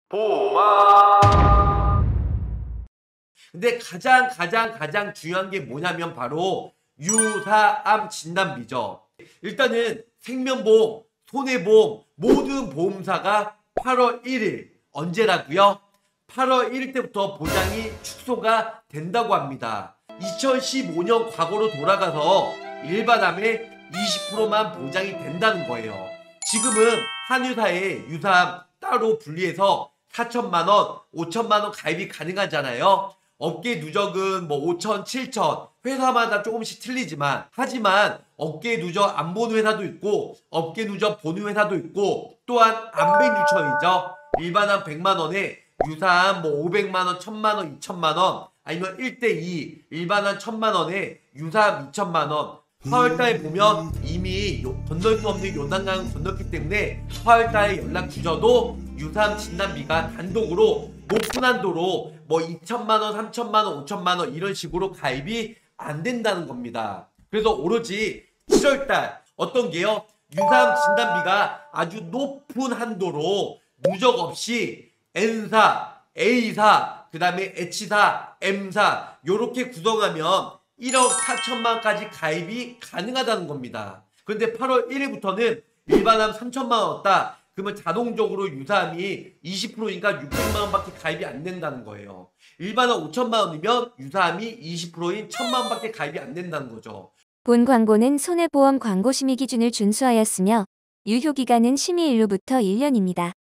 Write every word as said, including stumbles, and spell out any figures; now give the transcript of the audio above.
보험. 근데 가장 가장 가장 중요한 게 뭐냐면 바로 유사암 진단비죠. 일단은 생명보험, 손해보험 모든 보험사가 팔월 일일 언제라고요? 팔월 일일 때부터 보장이 축소가 된다고 합니다. 이천십오년 과거로 돌아가서 일반암의 이십 퍼센트만 보장이 된다는 거예요. 지금은 한의사에 유사암 따로 분리해서 사천만 원, 오천만 원 가입이 가능하잖아요. 업계 누적은 뭐 오천, 칠천 회사마다 조금씩 틀리지만 하지만 업계 누적 안 보는 회사도 있고 업계 누적 보는 회사도 있고 또한 암백 유천이죠. 일반암 백만 원에 유사암 뭐 오백만 원, 천만 원, 이천만 원 아니면 일 대 이 일반암 천만 원에 유사암 이천만 원. 화월달에 보면 이미 건널 수 없는 요단강을 건넜기 때문에 화월달에 연락 주셔도 유사암 진단비가 단독으로 높은 한도로 뭐 이천만 원, 삼천만 원, 오천만 원 이런 식으로 가입이 안 된다는 겁니다. 그래서 오로지 칠월달 어떤 게요? 유사암 진단비가 아주 높은 한도로 누적 없이 N사, A사, 그 다음에 H사, M사 요렇게 구성하면 일억 사천만 원까지 가입이 가능하다는 겁니다. 그런데 팔월 일일부터는 일반암 삼천만 원 얻다. 그러면 자동적으로 유사암이 이십 퍼센트니까 육백만 원밖에 가입이 안 된다는 거예요. 일반암 오천만 원이면 유사암이 이십 퍼센트인 천만 원밖에 가입이 안 된다는 거죠. 본 광고는 손해보험 광고 심의 기준을 준수하였으며 유효기간은 심의일로부터 일 년입니다.